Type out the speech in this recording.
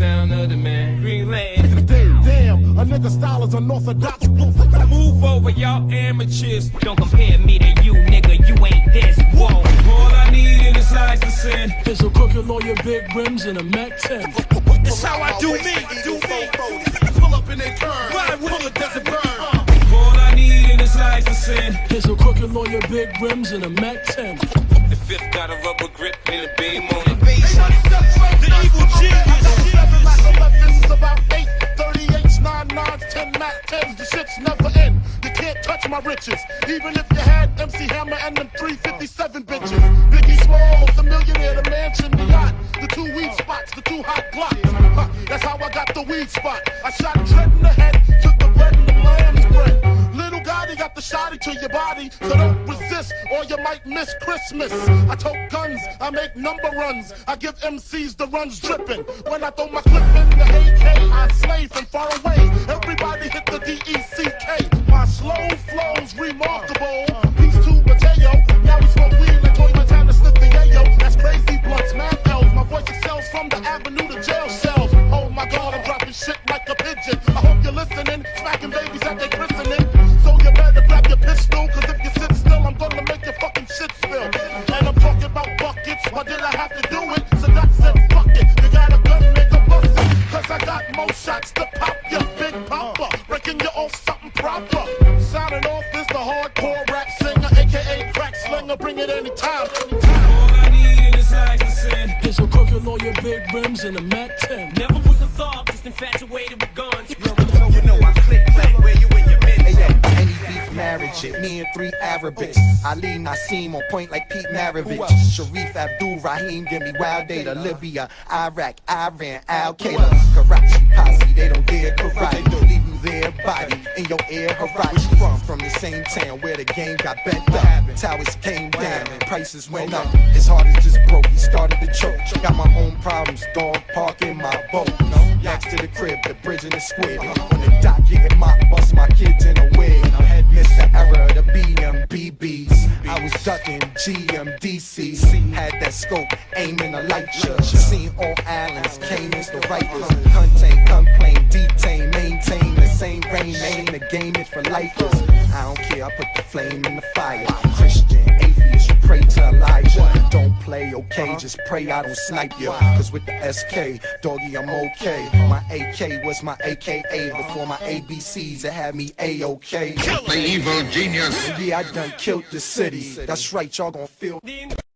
sound of the man. Greenland. Damn, a nigga style is unorthodox. Move over, y'all amateurs. Don't compare me to you, nigga. You ain't this. Whoa. All I need in this life to sin is a crooked lawyer, big rims, and a Mac 10. That's how I do me. Pull up in their turn. Ride with it, doesn't burn. All I need in this life to sin is a crooked lawyer, big rims, and a Mac 10. The fifth got a rubber grip and a beam on it. The evil genius. 7 about 8, 38s, 9s, 10 Mac 10s. The shit's never end. You can't touch my riches. Even if you had MC Hammer and them 357 bitches. Biggie Smalls, the millionaire, the mansion, the yacht. The 2 weed spots, the 2 hot blocks. That's how I got the weed spot. I shot Trent in the head, took the bread and the lamb's bread. Little Gotti got the shotty to your body, so don't resist or you might miss Christmas. I tote guns, I make number runs, I give MCs the runs dripping. When I throw my clip in the AK, I slay from far away. Everybody hit the DECK. My slow flow's remarkable. These two Mateo, now we smoke weed like Toy Montana, sniff the yayo. That's crazy blunts, mad L's. My voice excels from the avenue to jail cells. Oh my God, I'm dropping shit like a pigeon. I hope you're listening, smacking babies at their christening. So you better grab your pistol, cause if you sit still, I'm gonna make your fucking shit spill. And I'm talking about buckets, why did I have to do it? So that said, fuck it, you got a gun, nigga, bust it. Cause I got more shots to pop ya, Big Papa, breaking you off something proper. Sounding off is the hardcore rap singer, aka crack slinger, bring it anytime. All I need in this life to sin is a crooked lawyer, big rims, and a Mac 10. Never was a thug, just infatuated with guns. You know I click clack where you in your minutes. Hey, yo, any beef marriage shit, me and 3 Arabics. Ali Nassim on point like Pete Maravich. Sharif Abdul Rahim give me wild data. Libya, Iraq, Iran, Al Qaeda, Karachi posse, they don't dare karate. They'll leave you there, body in your ear. Harachi from the same town where the game got bent up. Towers came down, prices went up. His heart is just broke. He started the choke. Got my own problems, dog. Park in my boat. Next to the crib, the bridge in the squid. On the dock, getting my bust my kids in a wig. Missed the era of the BMBBs. I was ducking GMDCs. Had that scope, aiming a light ya. Seen all islands, came as the rifles. Contain, complain, detain, maintain the same rain. Main the game is for lifers. I don't care, I put the flame in the fire. Christian, atheist, you pray to Elijah. Don't play, okay, just pray I don't snipe you. Cause with the SK, doggy, I'm okay. My AK was my AKA. Before my ABCs, it had me A-OK. The evil genius. Yeah, I done killed the city. That's right, y'all gon' feel